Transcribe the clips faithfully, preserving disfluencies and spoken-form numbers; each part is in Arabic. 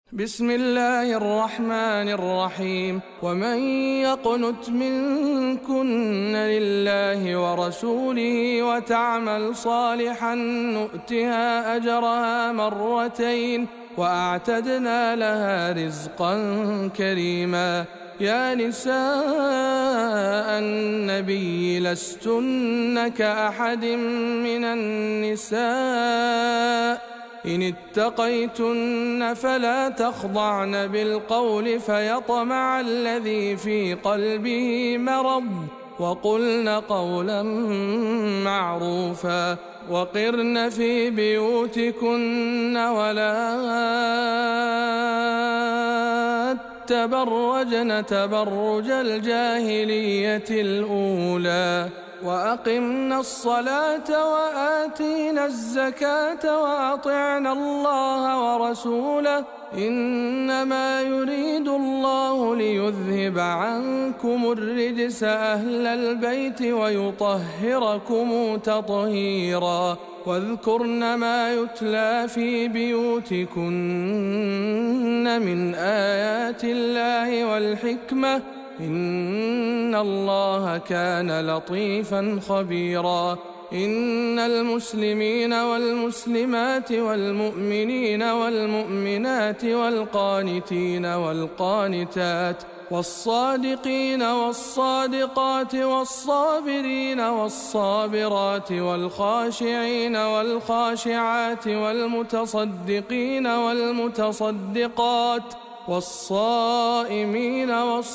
بسم الله الرحمن الرحيم. ومن يقنت منكن لله ورسوله وتعمل صالحا نؤتها أجرها مرتين وأعتدنا لها رزقا كريما. يا نساء النبي لستن كأحد من النساء إن اتقيتن فلا تخضعن بالقول فيطمع الذي في قلبه مرض وقلن قولا معروفا. وقرن في بيوتكن ولا تبرجن تبرج الجاهلية الأولى وأقمنا الصلاة وآتينا الزكاة وأطعنا الله ورسوله إنما يريد الله ليذهب عنكم الرجس أهل البيت ويطهركم تطهيرا. واذكرن ما يتلى في بيوتكن من آيات الله والحكمة إن الله كان لطيفا خبيرا. إن المسلمين والمسلمات والمؤمنين والمؤمنات والقانتين والقانتات والصادقين والصادقات والصابرين والصابرات والخاشعين والخاشعات والمتصدقين والمتصدقات والصائمين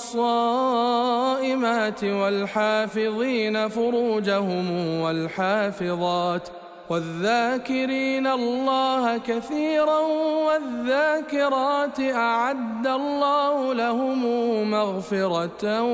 والصائمات والحافظين فروجهم والحافظات والذاكرين الله كثيرا والذاكرات أعد الله لهم مغفرة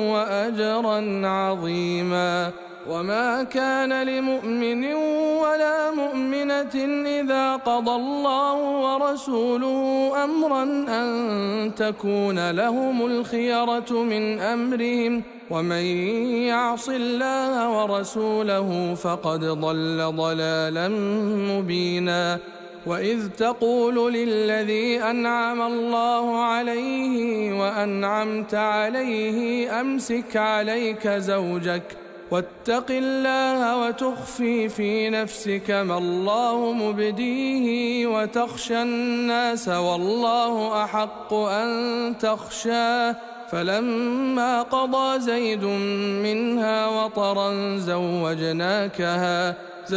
وأجرا عظيما. وما كان لمؤمن ولا مؤمنة إذا قضى الله ورسوله أمرا أن تكون لهم الخيرة من أمرهم ومن يعص الله ورسوله فقد ضل ضلالا مبينا. وإذ تقول للذي أنعم الله عليه وأنعمت عليه أمسك عليك زوجك واتق الله وتخفي في نفسك ما الله مبديه وتخشى الناس والله أحق أن تخشاه فلما قضى زيد منها وطرا زوجناكها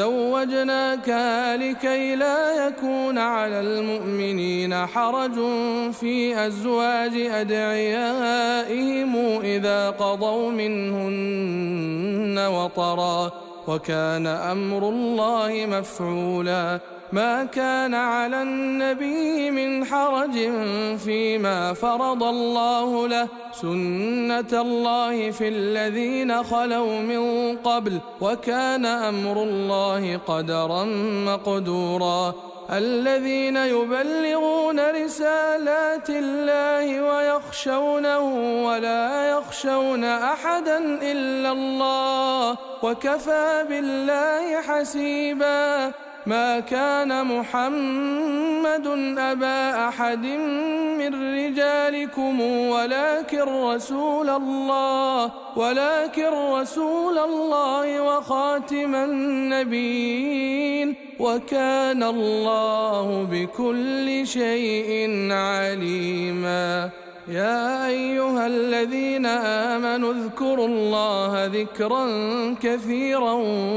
زوجناكها لكي لا يكون على المؤمنين حرج في أزواج أدعيائهم إذا قضوا منهن وطرا وكان أمر الله مفعولا. ما كان على النبي من حرج فيما فرض الله له سنة الله في الذين خلوا من قبل وكان أمر الله قدرا مقدورا. الذين يبلغون رسالات الله ويخشونه ولا يخشون أحدا إلا الله وكفى بالله حسيبا. ما كان محمد أبا أحد من رجالكم ولكن رسول الله ولكن رسول الله وخاتم النبيين وكان الله بكل شيء عليما. يا أيها الذين آمنوا اذكروا الله ذكرا كثيرا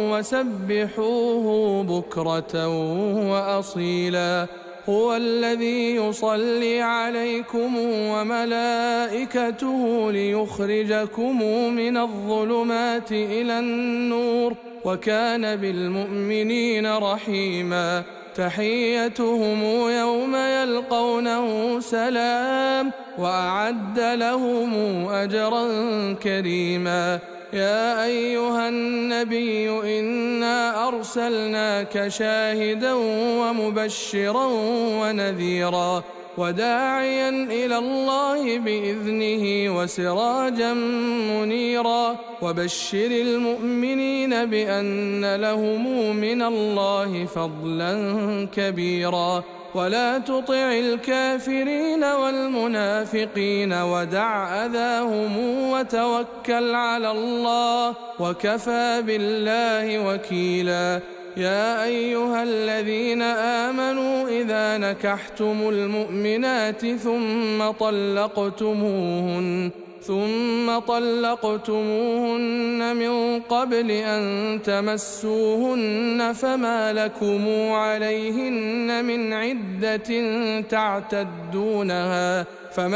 وسبحوه بكرة وأصيلا. هو الذي يصلي عليكم وملائكته ليخرجكم من الظلمات إلى النور وكان بالمؤمنين رحيما. تحيتهم يوم يلقونه سلام وأعد لهم أجرا كريما. يا أيها النبي إنا أرسلناك شاهدا ومبشرا ونذيرا وداعيا إلى الله بإذنه وسراجا منيرا وبشر المؤمنين بأن لهم من الله فضلا كبيرا. ولا تطع الكافرين والمنافقين ودع أذاهم وتوكل على الله وكفى بالله وكيلا. يا أيها الذين آمنوا إذا نكحتم المؤمنات ثم طلقتموهن ثم طلقتموهن من قبل أن تمسوهن فما لكم عليهن من عدة تعتدونها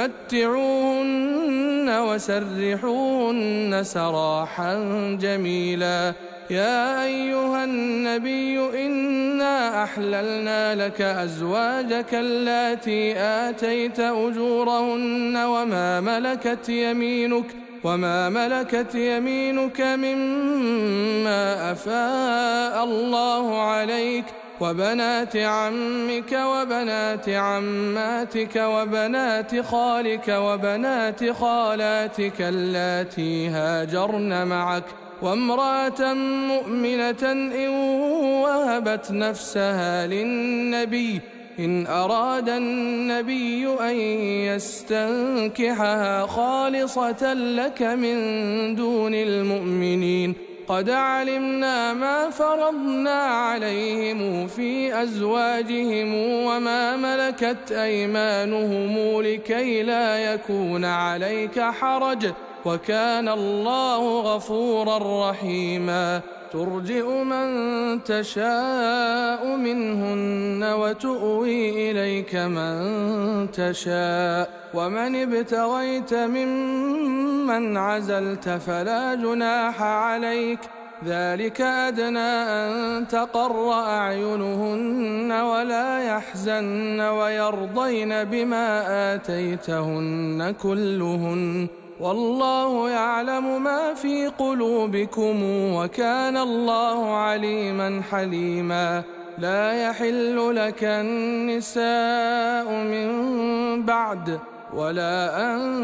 فمتعوهن وسرحوهن سراحا جميلا. يا أيها النبي إنا أحللنا لك أزواجك اللاتي آتيت أجورهن وما ملكت يمينك وما ملكت يمينك مما أفاء الله عليك وبنات عمك وبنات عماتك وبنات خالك وبنات خالاتك اللاتي هاجرن معك وامرأة مؤمنة إن وهبت نفسها للنبي إن أراد النبي أن يستنكحها خالصة لك من دون المؤمنين. قد علمنا ما فرضنا عليهم في أزواجهم وما ملكت أيمانهم لكي لا يكون عليك حرج وكان الله غفورا رحيما. ترجئ من تشاء منهن وتؤوي إليك من تشاء ومن ابتغيت ممن عزلت فلا جناح عليك ذلك أدنى أن تقر أعينهن ولا يحزن ويرضين بما آتيتهن كلهن والله يعلم ما في قلوبكم وكان الله عليما حليما. لا يحل لك النساء من بعد ولا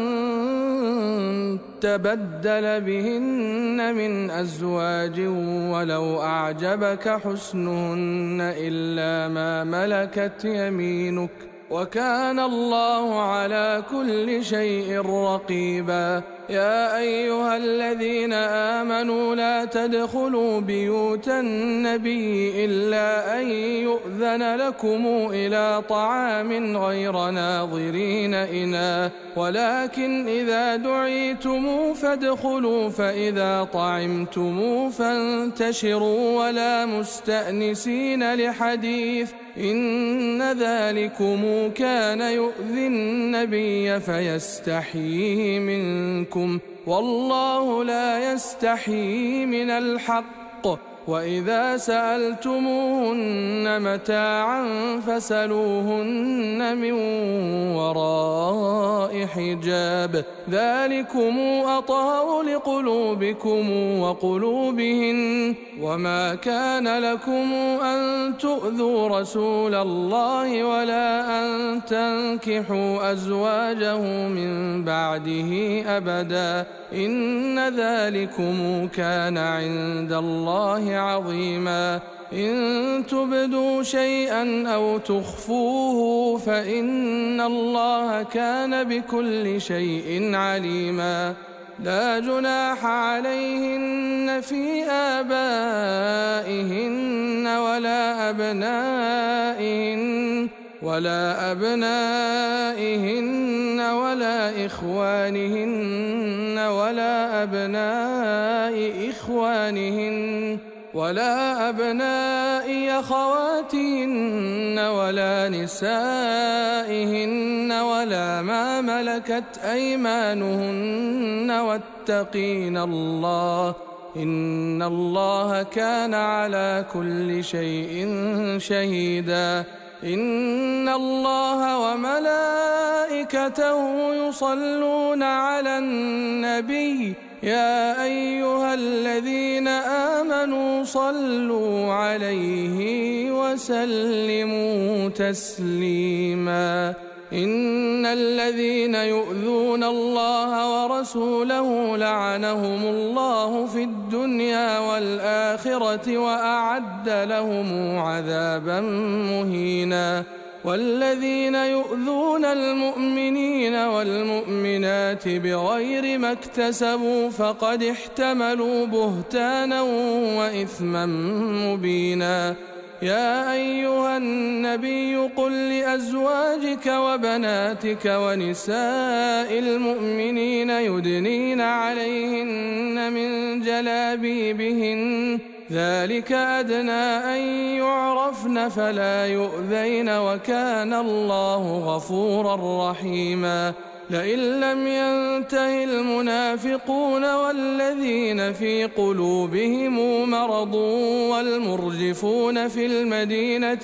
أن تبدل بهن من أزواج ولو أعجبك حسنهن إلا ما ملكت يمينك وكان الله على كل شيء رقيبا. يا أيها الذين آمنوا لا تدخلوا بيوت النبي إلا أن يؤذن لكم إلى طعام غير ناظرين إناه ولكن إذا دعيتم فادخلوا فإذا طعمتم فانتشروا ولا مستأنسين لحديث إن ذلكم كان يؤذي النبي فيستحيي منكم والله لا يستحيي من الحق. وإذا سألتموهن متاعا فاسألوهن من وراء حجاب ذلكم أطهر لقلوبكم وقلوبهن وما كان لكم أن تؤذوا رسول الله ولا أن تنكحوا أزواجه من بعده أبدا إن ذلكم كان عند الله عظيما. إن تبدوا شيئا أو تخفوه فإن الله كان بكل شيء عليما. لا جناح عليهن في آبائهن ولا أبنائهن ولا أبنائهن ولا إخوانهن ولا أبناء إخوانهن ولا أبناء أخواتهن ولا نسائهن ولا ما ملكت أيمانهن واتقين الله إن الله كان على كل شيء شهيدا. إن الله وملائكته يصلون على النبي يا أيها الذين آمنوا صلوا عليه وسلموا تسليما. إن الذين يؤذون الله ورسوله لعنهم الله في الدنيا والآخرة وأعد لهم عذابا مهينا. والذين يؤذون المؤمنين والمؤمنات بغير ما اكتسبوا فقد احتملوا بهتانا وإثما مبينا. يا أيها النبي قل لأزواجك وبناتك ونساء المؤمنين يدنين عليهن من جلابيبهن ذلك أدنى أن يعرفن فلا يؤذين وكان الله غفورا رحيما. لئن لم ينته المنافقون والذين في قلوبهم مرض والمرجفون في المدينة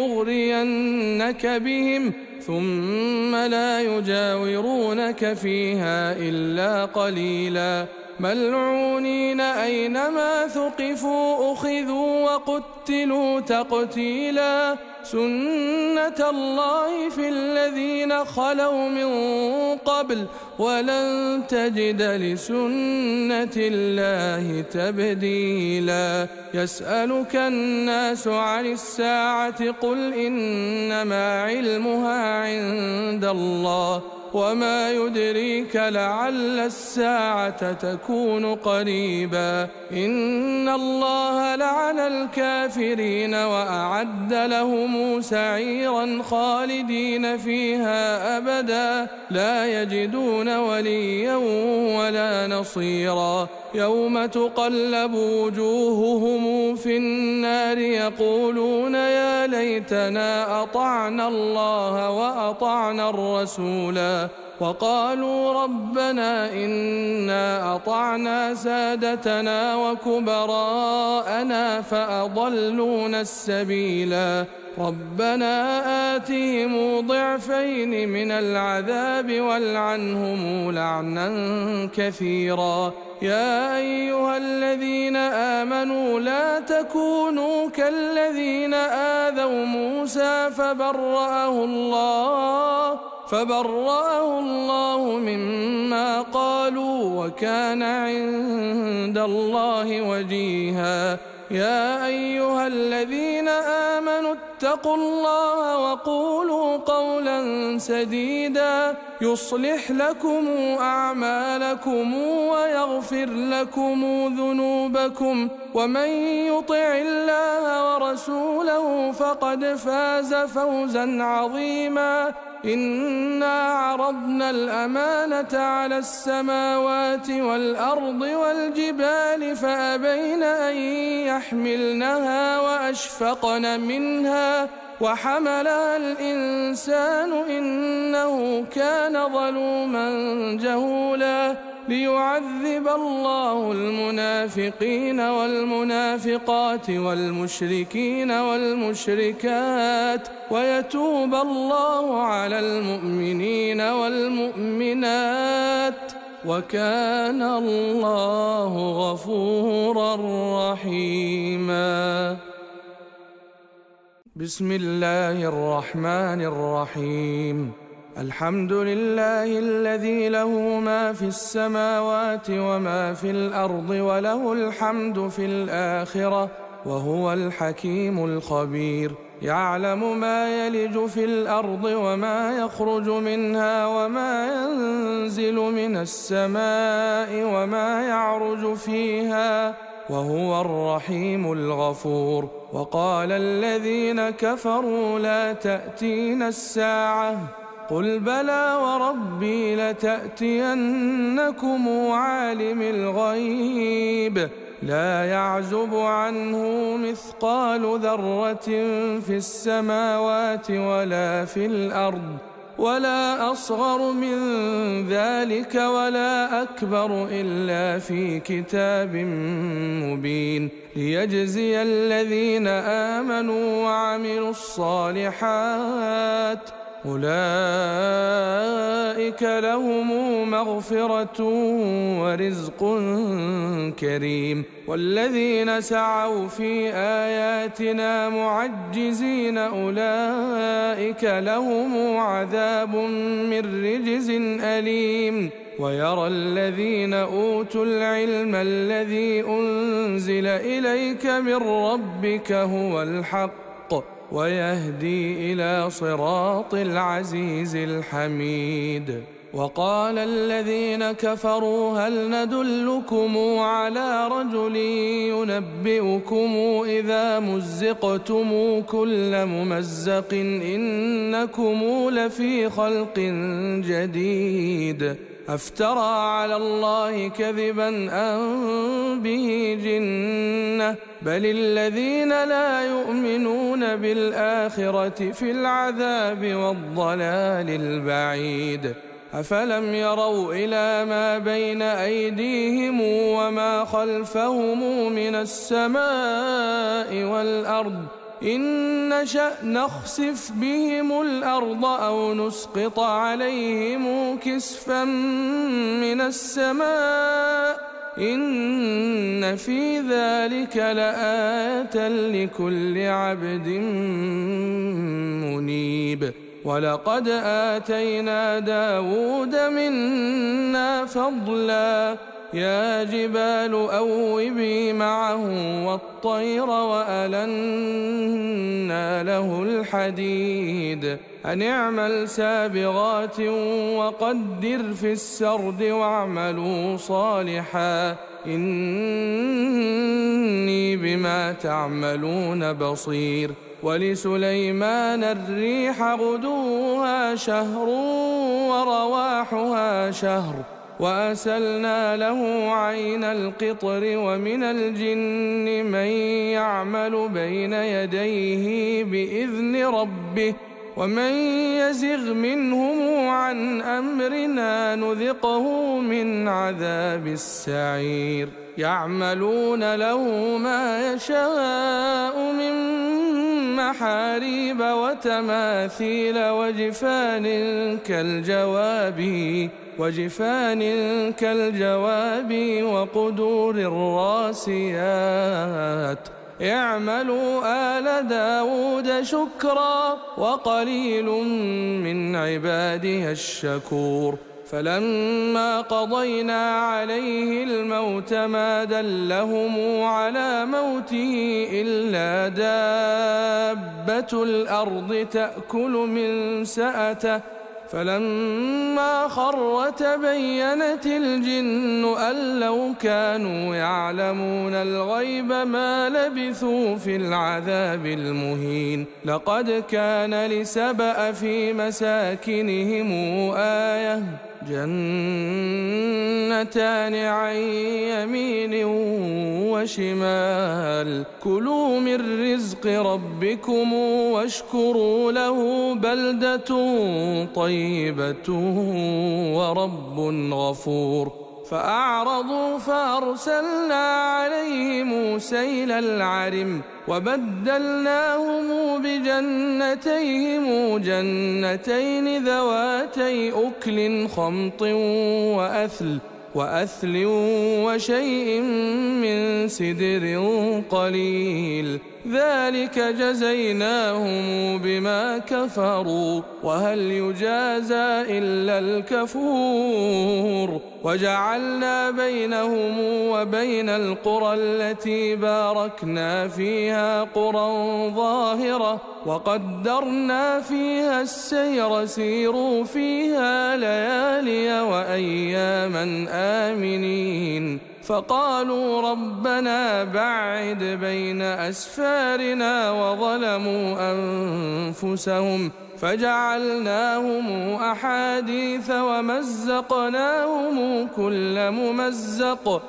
لنغرينك بهم ثم لا يجاورونك فيها إلا قليلا ملعونين أينما ثقفوا أخذوا وقتلوا تقتيلا. سنة الله في الذين خلوا من قبل ولن تجد لسنة الله تبديلا. يسألك الناس عن الساعة قل إنما علمها عند الله وما يدريك لعل الساعة تكون قريبا. إن الله لعن الكافرين وأعد لهم سعيرا خالدين فيها أبدا لا يجدون وليا ولا نصيرا. يوم تقلب وجوههم في النار يقولون يا ليتنا أطعنا الله وأطعنا الرسولا وقالوا ربنا إنا أطعنا سادتنا وكبراءنا فأضلونا السبيلا. ربنا آتهم ضعفين من العذاب والعنهم لعنا كثيرا. يا أيها الذين آمنوا لا تكونوا كالذين آذوا موسى فبرأه الله فبرأه الله مما قالوا وكان عند الله وجيها. يا أيها الذين آمنوا اتقوا الله وقولوا قولا سديدا يصلح لكم أعمالكم ويغفر لكم ذنوبكم ومن يطع الله ورسوله فقد فاز فوزا عظيما. إنا عرضنا الأمانة على السماوات والأرض والجبال فأبين أن يحملنها وأشفقن منها وحملها الإنسان إنه كان ظلوما جهولا. ليعذب الله المنافقين والمنافقات والمشركين والمشركات ويتوب الله على المؤمنين والمؤمنات وكان الله غفورا رحيما. بسم الله الرحمن الرحيم. الحمد لله الذي له ما في السماوات وما في الأرض وله الحمد في الآخرة وهو الحكيم الخبير. يعلم ما يلج في الأرض وما يخرج منها وما ينزل من السماء وما يعرج فيها وهو الرحيم الغفور. وقال الذين كفروا لا تأتينا الساعة قل بلى وربي لتأتينكم عالم الغيب لا يعزب عنه مثقال ذرة في السماوات ولا في الأرض ولا أصغر من ذلك ولا أكبر إلا في كتاب مبين ليجزي الذين آمنوا وعملوا الصالحات أولئك لهم مغفرة ورزق كريم. والذين سعوا في آياتنا معجزين أولئك لهم عذاب من رجز أليم. ويرى الذين أوتوا العلم الذي أنزل إليك من ربك هو الحق ويهدي إلى صراط العزيز الحميد. وقال الذين كفروا هل ندلكم على رجل ينبئكم إذا مزقتم كل ممزق إنكم لفي خلق جديد أفترى على الله كذبا أم به جنة بل الذين لا يؤمنون بالآخرة في العذاب والضلال البعيد. أفلم يروا إلى ما بين أيديهم وما خلفهم من السماء والأرض إن نشأ نخسف بهم الأرض أو نسقط عليهم كسفا من السماء إن في ذلك لآية لكل عبد منيب. ولقد آتينا داود منا فضلا يا جبال أوبي معه والطير وألنا له الحديد أن اعمل سابغات وقدر في السرد واعملوا صالحا إني بما تعملون بصير. ولسليمان الريح غدوها شهر ورواحها شهر وأسلنا له عين القطر ومن الجن من يعمل بين يديه بإذن ربه ومن يزغ منهم عن أمرنا نذقه من عذاب السعير. يعملون له ما يشاء من محاريب وتماثيل وجفان كالجواب وجفان كالجواب وقدور الراسيات اعملوا آل داود شكرا وقليل من عبادي الشكور. فلما قضينا عليه الموت ما دلهم على موته إلا دابة الأرض تأكل من سأته فلما خر تبينت الجن أن لو كانوا يعلمون الغيب ما لبثوا في العذاب المهين. لقد كان لسبأ في مساكنهم آية جنتان عن يمين وشمال كلوا من رزق ربكم واشكروا له بلدة طيبة ورب غفور. فأعرضوا فأرسلنا عليهم سيل العرم وبدلناهم بجنتيهم جنتين ذواتي أكل خمط وأثل وأثل وشيء من سدر قليل ذلك جزيناهم بما كفروا وهل يجازى إلا الكفور. وجعلنا بينهم وبين القرى التي باركنا فيها قرى ظاهرة وقدرنا فيها السير سيروا فيها ليالي وأياما آمنين. فقالوا ربنا باعد بين أسفارنا وظلموا أنفسهم فجعلناهم أحاديث ومزقناهم كل ممزق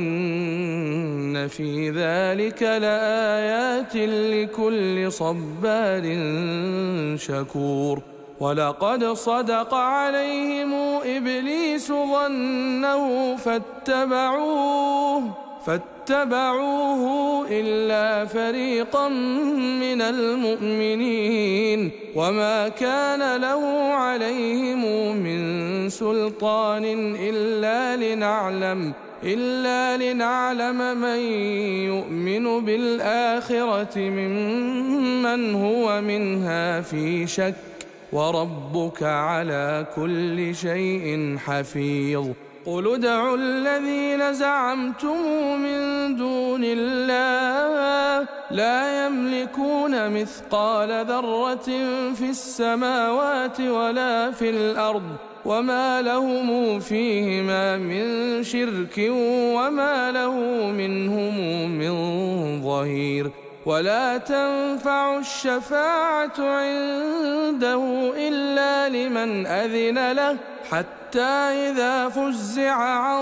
إن في ذلك لآيات لكل صبار شكور. ولقد صدق عليهم إبليس ظنه فاتبعوه فاتبعوه إلا فريقا من المؤمنين وما كان له عليهم من سلطان إلا لنعلم إلا لنعلم من يؤمن بالآخرة ممن هو منها في شك وربك على كل شيء حفيظ. قل ادعوا الذين زعمتم من دون الله لا يملكون مثقال ذرة في السماوات ولا في الأرض وما لهم فيهما من شرك وما له منهم من ظهير ولا تنفع الشفاعة عنده إلا لمن أذن له حتى إذا فزع عن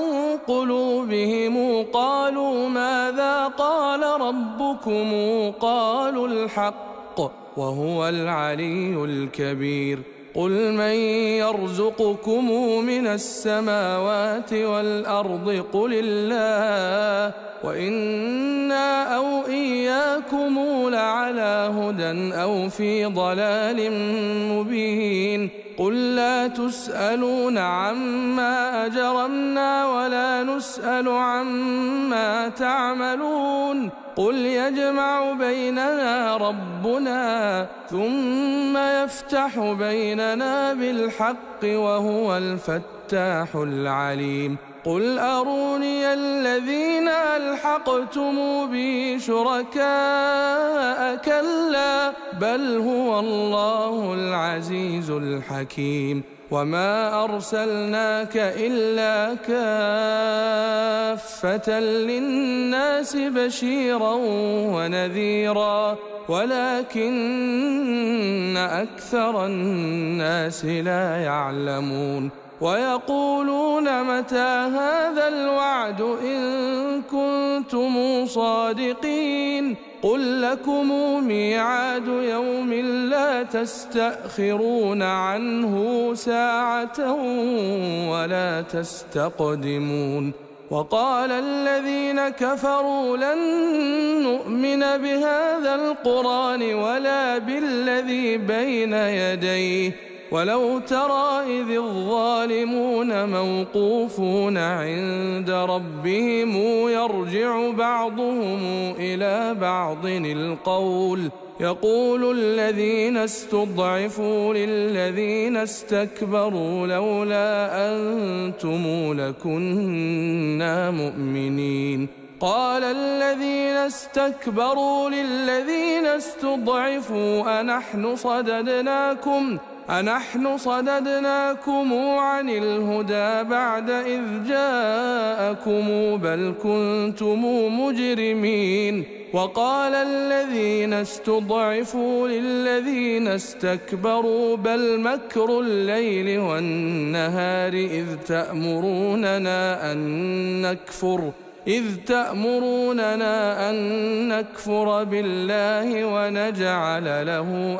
قلوبهم قالوا ماذا قال ربكم قالوا الحق وهو العلي الكبير قل من يرزقكم من السماوات والأرض قل الله وإنا أو إياكم لعلى هدى أو في ضلال مبين قل لا تسألون عما أجرمنا ولا نسأل عما تعملون قل يجمع بيننا ربنا ثم يفتح بيننا بالحق وهو الفتاح العليم قل أروني الذين ألحقتم بي شركاء كلا بل هو الله العزيز الحكيم وما أرسلناك إلا كافة للناس بشيرا ونذيرا ولكن أكثر الناس لا يعلمون ويقولون متى هذا الوعد إن كنتم صادقين قل لكم ميعاد يوم لا تستأخرون عنه ساعة ولا تستقدمون وقال الذين كفروا لن نؤمن بهذا القرآن ولا بالذي بين يديه ولو ترى إذ الظالمون موقوفون عند ربهم يرجع بعضهم إلى بعض القول يقول الذين استضعفوا للذين استكبروا لولا أنتم لكنا مؤمنين قال الذين استكبروا للذين استضعفوا أنحن صددناكم أنحن صددناكم عن الهدى بعد إذ جاءكم بل كنتم مجرمين وقال الذين استضعفوا للذين استكبروا بل مكر الليل والنهار إذ تأمروننا أن نكفر إذ تأمروننا أن نكفر بالله ونجعل له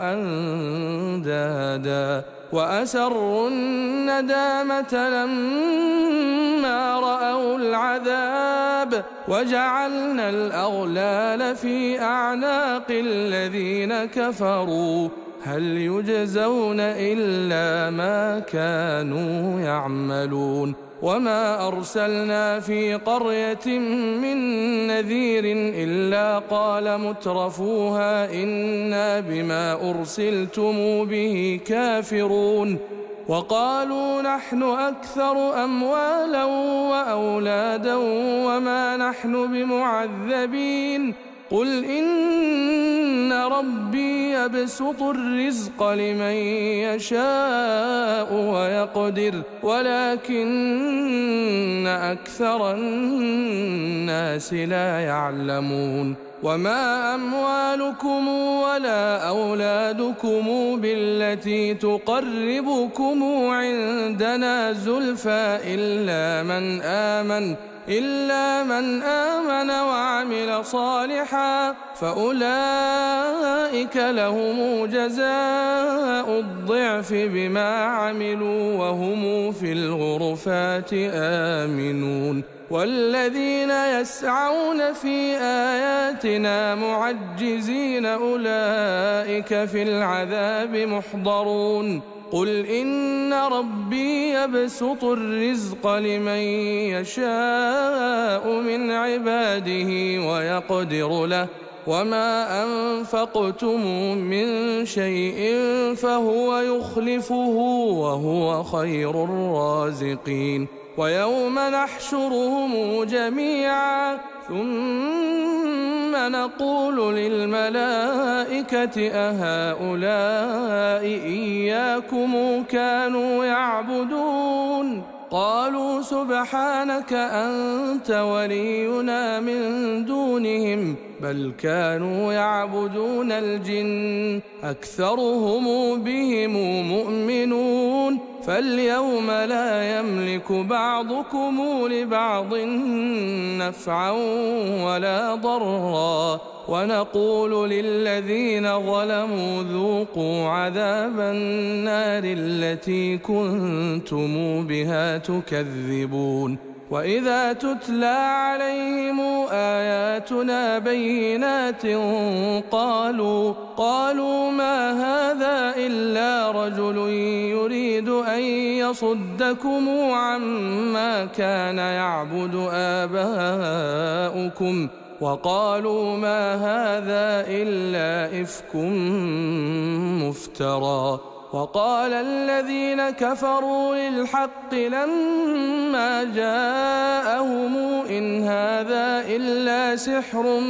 أندادا وأسروا الندامة لما رأوا العذاب وجعلنا الأغلال في أعناق الذين كفروا هل يجزون إلا ما كانوا يعملون وما أرسلنا في قرية من نذير إلا قال مترفوها إنا بما أرسلتم به كافرون وقالوا نحن أكثر أموالا وأولادا وما نحن بمعذبين قل إن ربي يبسط الرزق لمن يشاء ويقدر ولكن أكثر الناس لا يعلمون وما أموالكم ولا أولادكم بالتي تقربكم عندنا زلفى إلا من آمن إلا من آمن وعمل صالحا فأولئك لهم جزاء الضعف بما عملوا وهم في الغرفات آمنون والذين يسعون في آياتنا معجزين أولئك في العذاب محضرون قل إن ربي يبسط الرزق لمن يشاء من عباده ويقدر له وما أنفقتم من شيء فهو يخلفه وهو خير الرازقين ويوم نحشرهم جميعا ثم نقول للملائكة أهؤلاء إياكم كانوا يعبدون قالوا سبحانك أنت ولينا من دونهم بل كانوا يعبدون الجن أكثرهم بهم مؤمنون فاليوم لا يملك بعضكم لبعض نفعا ولا ضرا ونقول للذين ظلموا ذوقوا عذاب النار التي كنتم بها تكذبون وإذا تتلى عليهم آياتنا بينات قالوا قالوا ما هذا إلا رجل يريد أن يصدكم عما كان يعبد آباؤكم وقالوا ما هذا إلا إفك مفترى وقال الذين كفروا للحق لما جاءهم إن هذا إلا سحر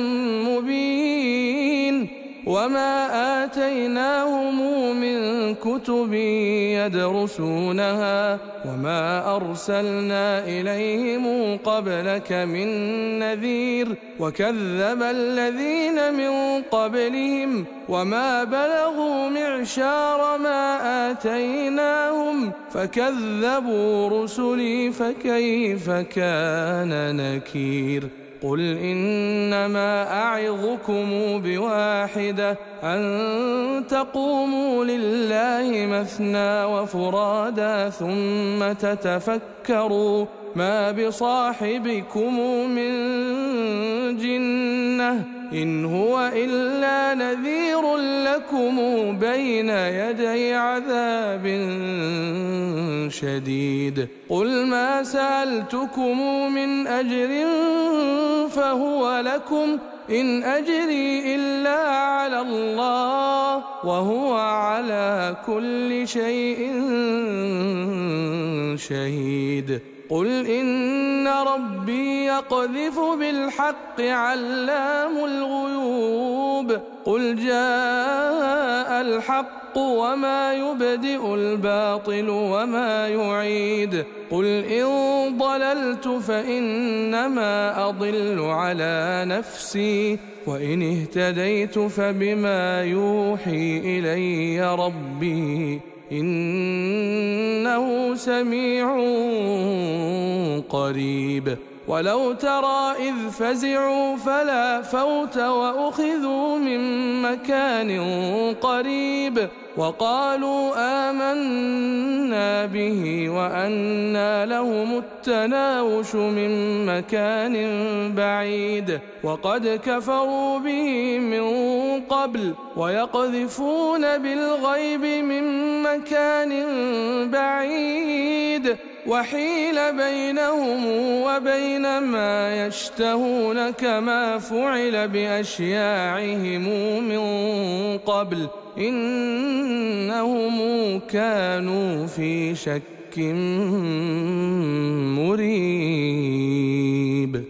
مبين وما آتيناهم من كتب يدرسونها وما أرسلنا إليهم قبلك من نذير وكذب الذين من قبلهم وما بلغوا معشار ما آتيناهم فكذبوا رسلي فكيف كان نكير قل إنما أعظكم بواحدة أن تقوموا لله مثنى وفرادا ثم تتفكروا ما بصاحبكم من جنة إن هو إلا نذير لكم بين يدي عذاب شديد قل ما سألتكم من أجر فهو لكم إن أجري إلا على الله وهو على كل شيء شهيد قل إن ربي يقذف بالحق علام الغيوب قل جاء الحق وما يبدئ الباطل وما يعيد قل إن ضللت فإنما أضل على نفسي وإن اهتديت فبما يوحي إلي ربي إنه سميع قريب ولو ترى إذ فزعوا فلا فوت وأخذوا من مكان قريب وقالوا آمنا به وأنى لهم التناوش من مكان بعيد وقد كفروا به من قبل ويقذفون بالغيب من مكان بعيد وحيل بينهم وبين ما يشتهون كما فعل بأشياعهم من قبل إنهم كانوا في شك مريب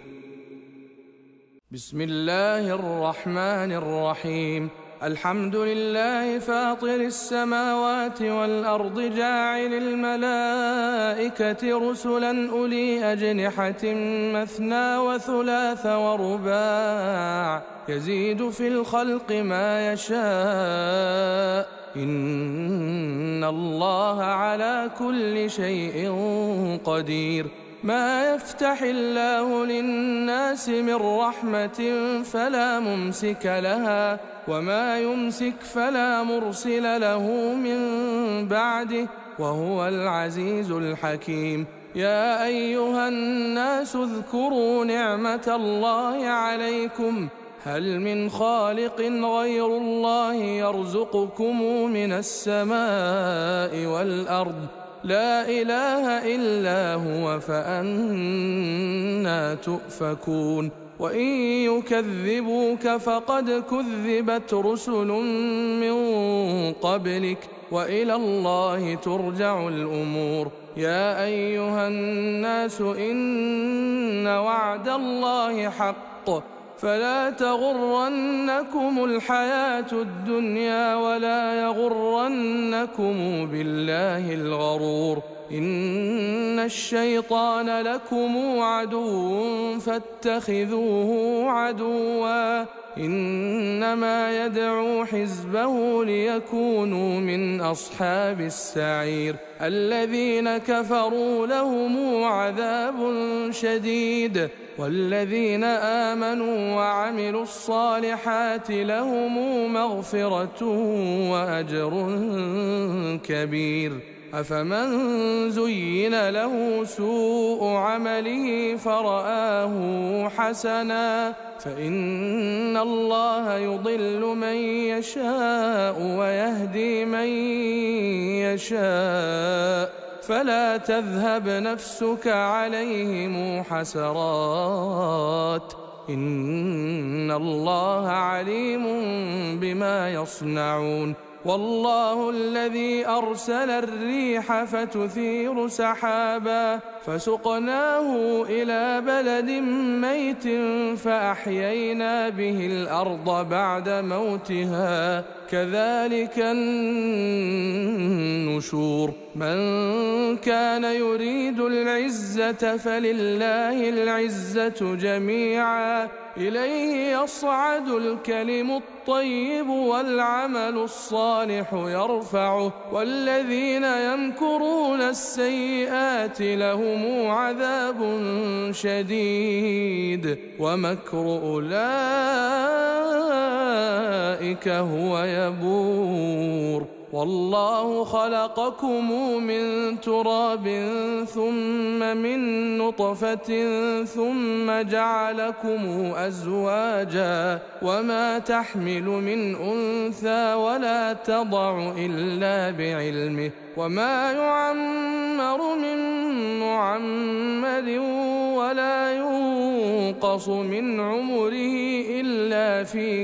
بسم الله الرحمن الرحيم الحمد لله فاطر السماوات والأرض جاعل الملائكة رسلا أولي أجنحة مثنى وثلاث ورباع يزيد في الخلق ما يشاء إن الله على كل شيء قدير ما يفتح الله للناس من رحمة فلا ممسك لها وما يمسك فلا مرسل له من بعده وهو العزيز الحكيم يا أيها الناس اذكروا نعمة الله عليكم هل من خالق غير الله يرزقكم من السماء والأرض لا إله إلا هو فأنى تؤفكون وإن يكذبوك فقد كذبت رسل من قبلك وإلى الله ترجع الأمور. يا أيها الناس إن وعد الله حق فلا تغرنكم الحياة الدنيا ولا يغرنكم بالله الغرور. إن الشيطان لكم عدو فاتخذوه عدوا إنما يدعو حزبه ليكونوا من أصحاب السعير. الذين كفروا لهم عذاب شديد والذين آمنوا وعملوا الصالحات لهم مغفرة وأجر كبير. أفمن زين له سوء عمله فرآه حسنا فإن الله يضل من يشاء ويهدي من يشاء فلا تذهب نفسك عليهم حسرات إن الله عليم بما يصنعون. والله الذي أرسل الريح فتثير سحابا فسقناه إلى بلد ميت فأحيينا به الأرض بعد موتها كذلك النشور. من كان يريد العزة فلله العزة جميعا إليه يصعد الكلم الطيب والعمل الصالح يرفعه والذين يمكرون السيئات لهم عذاب شديد ومكر أولئك هو يبور. والله خلقكم من تراب ثم من نطفة ثم جعلكم أزواجا وما تحمل من أنثى ولا تضع إلا بعلمه وما يعمر من معمر ولا ينقص من عمره إلا في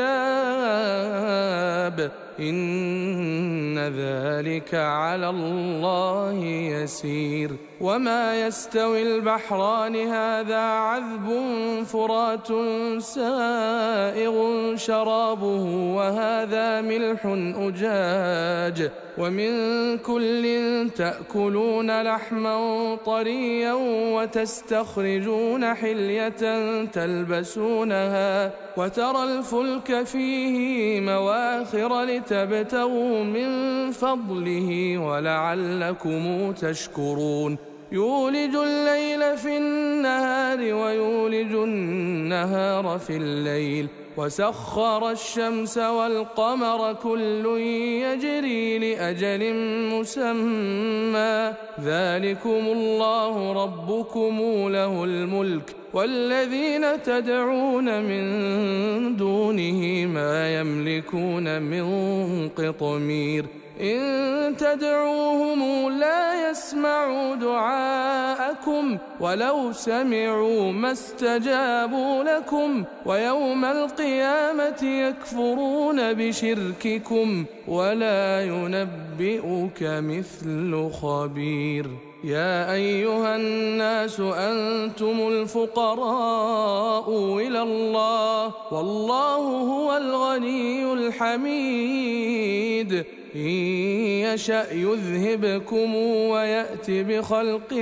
كتاب إن ذلك على الله يسير. وما يستوي البحران هذا عذب فرات سائغ شرابه وهذا ملح أجاج ومن كل تأكلون لحما طريا وتستخرجون حلية تلبسونها وترى الفلك فيه مواخر لتبتغوا من فضله ولعلكم تشكرون. يولج الليل في النهار ويولج النهار في الليل وسخر الشمس والقمر كل يجري لأجل مسمى ذلكم الله ربكم له الملك والذين تدعون من دونه ما يملكون من قطمير. إن تدعوهم لا يسمعوا دعاءكم ولو سمعوا ما استجابوا لكم ويوم القيامة يكفرون بشرككم ولا ينبئك مثل خبير. يا أيها الناس أنتم الفقراء إلى الله والله هو الغني الحميد. إن يشأ يذهبكم ويأت بخلق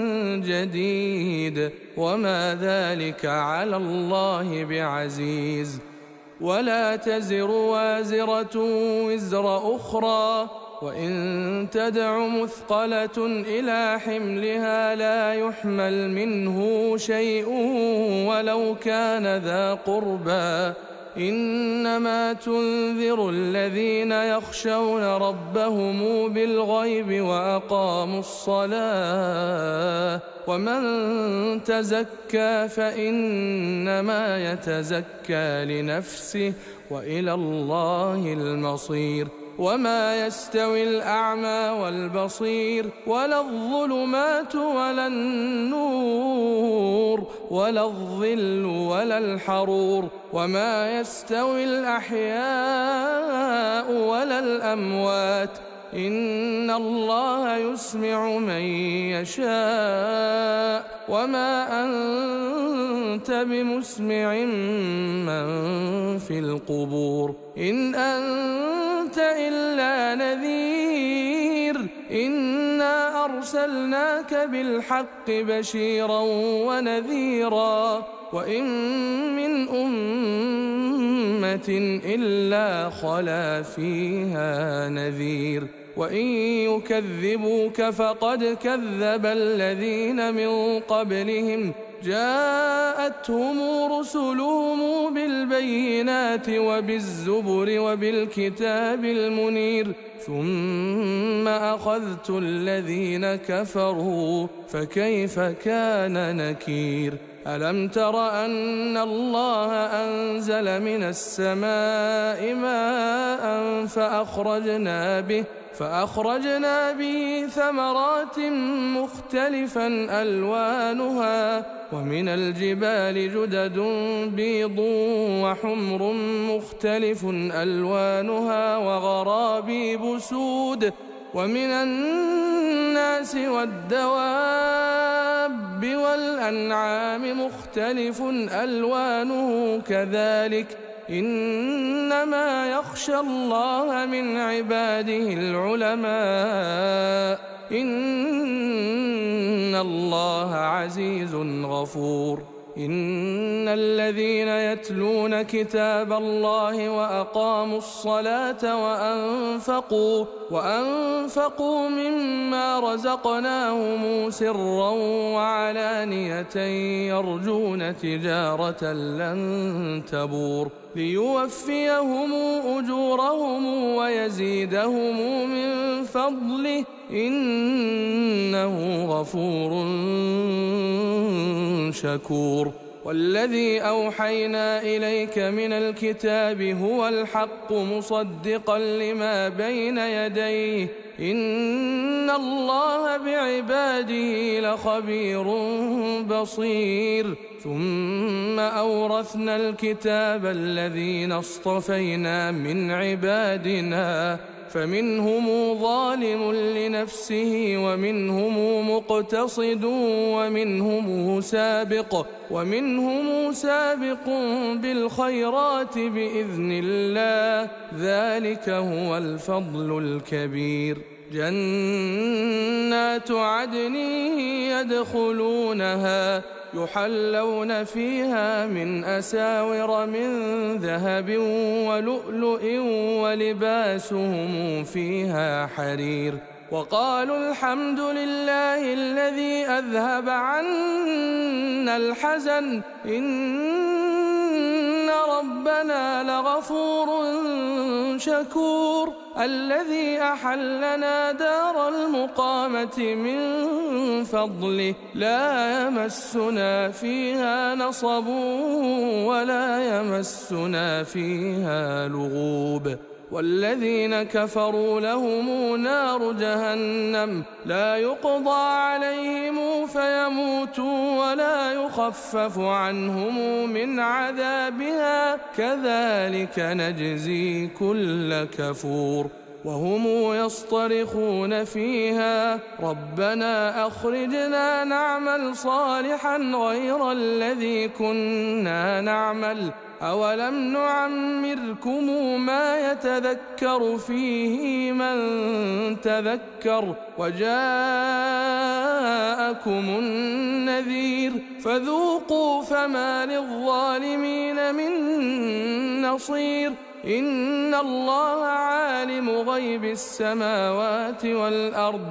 جديد وما ذلك على الله بعزيز. ولا تزر وازرة وزر أخرى وإن تدع مثقلة إلى حملها لا يحمل منه شيء ولو كان ذا قربى إنما تنذر الذين يخشون ربهم بالغيب وأقاموا الصلاة ومن تزكى فإنما يتزكى لنفسه وإلى الله المصير. وما يستوي الأعمى والبصير ولا الظلمات ولا النور ولا الظل ولا الحرور وما يستوي الأحياء ولا الأموات إن الله يسمع من يشاء وما أنت بمسمع من في القبور إن أنت إلا نذير إنا أرسلناك بالحق بشيرا ونذيرا وإن من أمة إلا خلا فيها نذير وإن يكذبوك فقد كذب الذين من قبلهم جاءتهم رسلهم بالبينات وبالزبر وبالكتاب المنير ثم أخذت الذين كفروا فكيف كان نكير ألم تر أن الله أنزل من السماء ماء فأخرجنا به فأخرجنا به ثمرات مختلفا ألوانها ومن الجبال جدد بيض وحمر مختلف ألوانها وغرابيب سود ومن الناس والدواب والأنعام مختلف ألوانه كذلك إنما يخشى الله من عباده العلماء إن الله عزيز غفور إن الذين يتلون كتاب الله وأقاموا الصلاة وأنفقوا وأنفقوا مما رزقناهم سرا وعلانية يرجون تجارة لن تبور ليوفيهم أجورهم ويزيدهم من فضله إنه غفور شكور والذي أوحينا إليك من الكتاب هو الحق مصدقا لما بين يديه إن الله بعباده لخبير بصير ثم أورثنا الكتاب الذين اصطفينا من عبادنا فمنهم ظالم لنفسه ومنهم مقتصد ومنهم سابق ومنهم سابق بالخيرات بإذن الله ذلك هو الفضل الكبير جنات عدن يدخلونها يحلون فيها من أساور من ذهب ولؤلؤ ولباسهم فيها حرير وقالوا الحمد لله الذي أذهب عنا الحزن إن ربنا لغفور شكور الذي أحلنا دار المقامة من فضله لا يمسنا فيها نصب ولا يمسنا فيها لغوب والذين كفروا لهم نار جهنم لا يقضى عليهم فيموتوا ولا يخفف عنهم من عذابها كذلك نجزي كل كفور وهم يصطرخون فيها ربنا أخرجنا نعمل صالحا غير الذي كنا نعمل أولم نعمركم ما يتذكر فيه من تذكر وجاءكم النذير فذوقوا فما للظالمين من نصير إن الله عالم غيب السماوات والأرض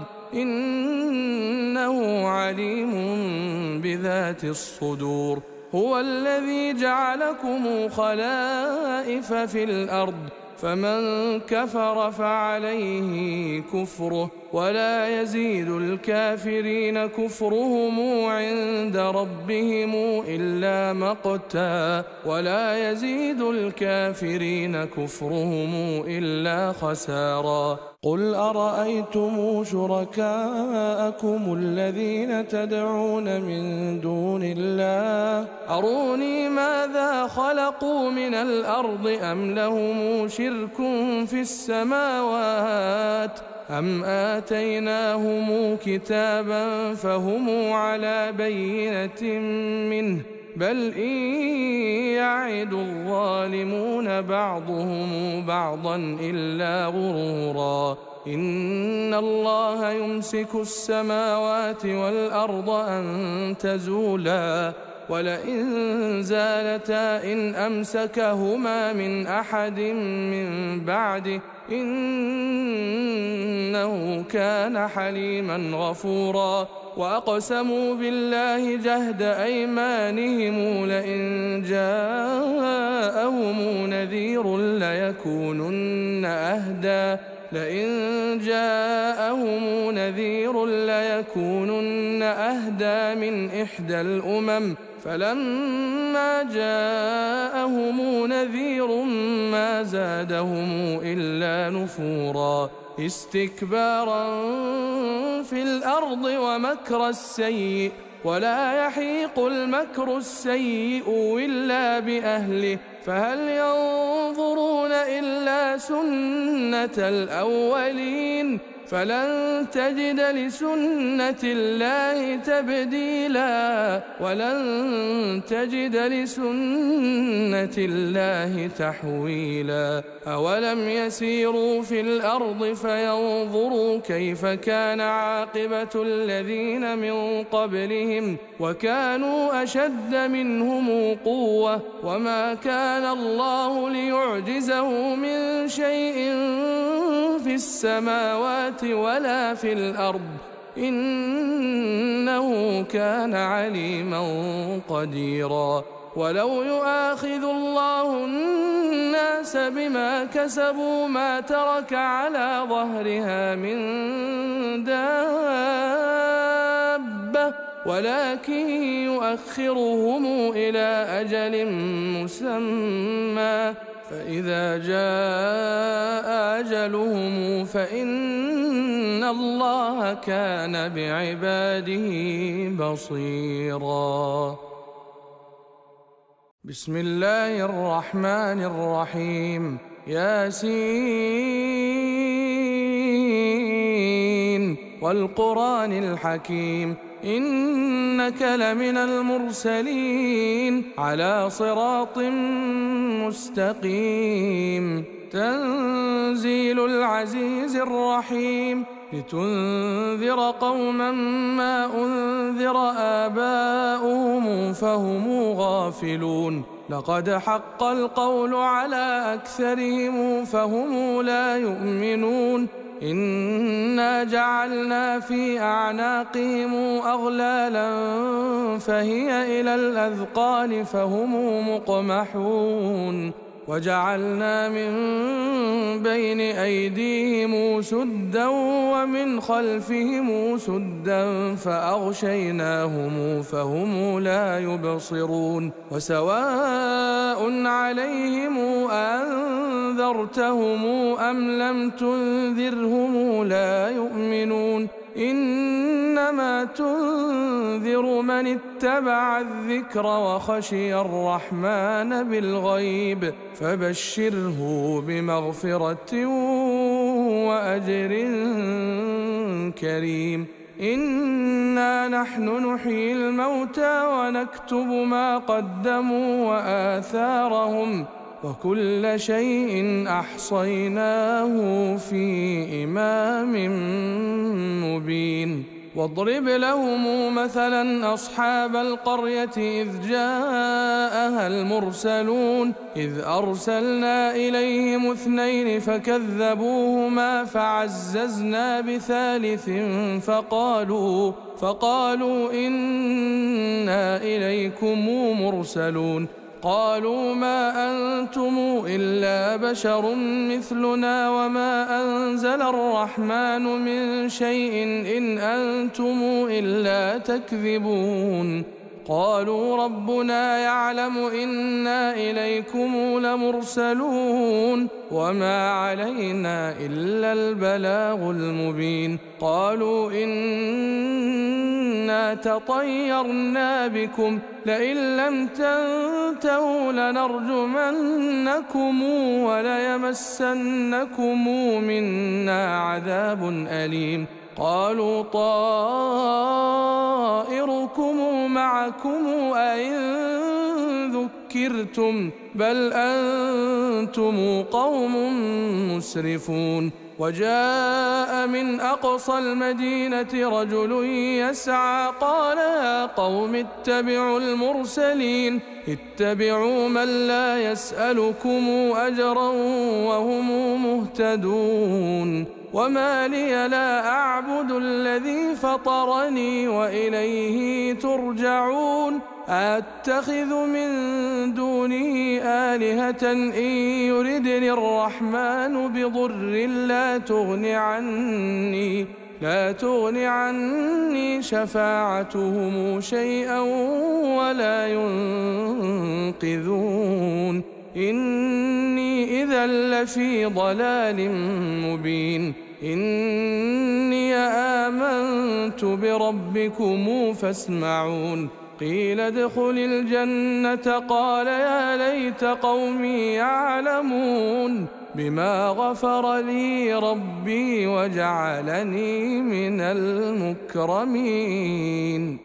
إنه عليم بذات الصدور هو الذي جعلكم خلائف في الأرض فمن كفر فعليه كفره ولا يزيد الكافرين كفرهم عند ربهم إلا مقتا ولا يزيد الكافرين كفرهم إلا خسارا قل أرأيتم شركاءكم الذين تدعون من دون الله أروني ماذا خلقوا من الأرض أم لهم شرك في السماوات أم آتيناهم كتابا فهم على بينة منه بل إن يعد الظالمون بعضهم بعضا إلا غرورا إن الله يمسك السماوات والأرض أن تزولا ولئن زالتا إن أمسكهما من أحد من بعده إنه كان حليما غفورا وأقسموا بالله جهد أيمانهم لئن جاءهم نذير ليكونن أهدى لئن جاءهم نذير ليكونن أهدى من إحدى الأمم فلما جاءهم نذير ما زادهم إلا نفورا استكبارا في الأرض ومكر السيء ولا يحيق المكر السيء إلا بأهله فهل ينظرون إلا سنة الأولين فلن تجد لسنة الله تبديلا ولن تجد لسنة الله تحويلا أولم يسيروا في الأرض فينظروا كيف كان عاقبة الذين من قبلهم وكانوا أشد منهم قوة وما كان الله ليعجزه من شيء في السماوات ولا في الأرض إنه كان عليما قديرا ولو يؤاخذ الله الناس بما كسبوا ما ترك على ظهرها من دابة ولكن يؤخرهم إلى أجل مسمى فإذا جاء أجلهم فإن الله كان بعباده بصيرا بسم الله الرحمن الرحيم ياسين والقرآن الحكيم إنك لمن المرسلين على صراط مستقيم تنزيل العزيز الرحيم لتنذر قوما ما أنذر آباؤهم فهم غافلون لقد حق القول على أكثرهم فهم لا يؤمنون إنا جعلنا في أعناقهم أغلالا فهي إلى الأذقان فهم مقمحون وجعلنا من بين أيديهم سدا ومن خلفهم سدا فأغشيناهم فهم لا يبصرون وسواء عليهم أنذرتهم أم لم تنذرهم لا يؤمنون إنما تنذر من اتبع الذكر وخشي الرحمن بالغيب فبشره بمغفرة وأجر كريم إنا نحن نحيي الموتى ونكتب ما قدموا وآثارهم وكل شيء أحصيناه في إمام مبين واضرب لهم مثلا أصحاب القرية إذ جاءها المرسلون إذ أرسلنا إليهم اثنين فكذبوهما فعززنا بثالث فقالوا فقالوا إنا إليكم مرسلون قالوا ما أنتم إلا بشر مثلنا وما أنزل الرحمن من شيء إن أنتم إلا تكذبون قالوا ربنا يعلم إنا إليكم لمرسلون وما علينا إلا البلاغ المبين قالوا إنا تطيرنا بكم لئن لم تنتهوا لنرجمنكم وليمسنكم منا عذاب أليم قالوا طائركم معكم أئن ذكرتم بل أنتم قوم مسرفون وجاء من أقصى المدينة رجل يسعى قال يا قوم اتبعوا المرسلين اتبعوا من لا يسألكم أجرا وهم مهتدون وما لي لا أعبد الذي فطرني وإليه ترجعون أتخذ من دونه آلهة إن يردني الرحمن بضر لا تغن عني لا تغن عني شفاعتهم شيئا ولا ينقذون إني إذا لفي ضلال مبين إني آمنت بربكم فاسمعون قيل ادخل الجنة قال يا ليت قومي يعلمون بما غفر لي ربي وجعلني من المكرمين